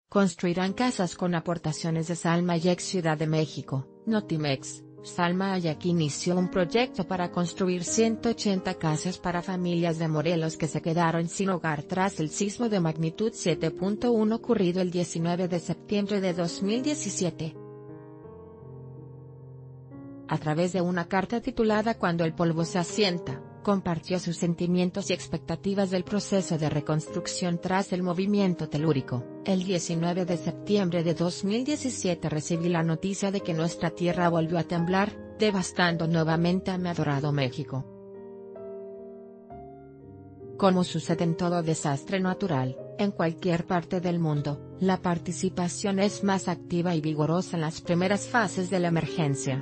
Construirán casas con aportaciones de Salma Hayek. Ciudad de México, Notimex. Salma Hayek inició un proyecto para construir 180 casas para familias de Morelos que se quedaron sin hogar tras el sismo de magnitud 7.1 ocurrido el 19 de septiembre de 2017. A través de una carta titulada Cuando el polvo se asienta, compartió sus sentimientos y expectativas del proceso de reconstrucción tras el movimiento telúrico. El 19 de septiembre de 2017 recibí la noticia de que nuestra tierra volvió a temblar, devastando nuevamente a mi adorado México. Como sucede en todo desastre natural, en cualquier parte del mundo, la participación es más activa y vigorosa en las primeras fases de la emergencia.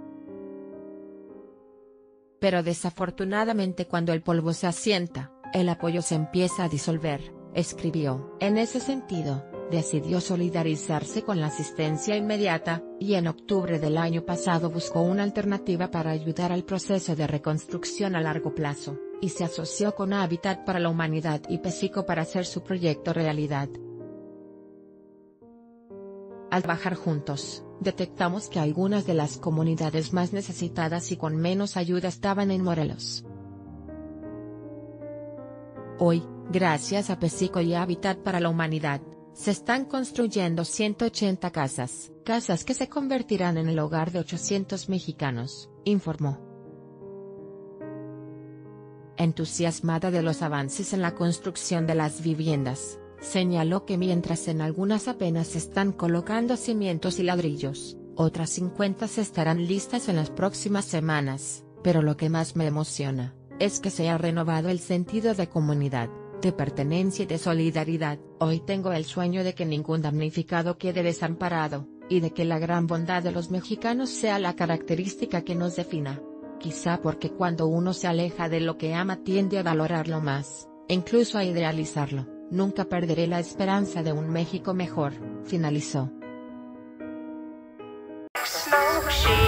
Pero desafortunadamente cuando el polvo se asienta, el apoyo se empieza a disolver, escribió. En ese sentido, decidió solidarizarse con la asistencia inmediata, y en octubre del año pasado buscó una alternativa para ayudar al proceso de reconstrucción a largo plazo, y se asoció con Hábitat para la Humanidad y PepsiCo para hacer su proyecto realidad. Al trabajar juntos, detectamos que algunas de las comunidades más necesitadas y con menos ayuda estaban en Morelos. Hoy, gracias a PepsiCo y Hábitat para la Humanidad, se están construyendo 180 casas que se convertirán en el hogar de 800 mexicanos, informó. Entusiasmada de los avances en la construcción de las viviendas, señaló que mientras en algunas apenas se están colocando cimientos y ladrillos, otras 50 estarán listas en las próximas semanas, pero lo que más me emociona, es que se ha renovado el sentido de comunidad, de pertenencia y de solidaridad. Hoy tengo el sueño de que ningún damnificado quede desamparado, y de que la gran bondad de los mexicanos sea la característica que nos defina. Quizá porque cuando uno se aleja de lo que ama tiende a valorarlo más, e incluso a idealizarlo. Nunca perderé la esperanza de un México mejor, finalizó.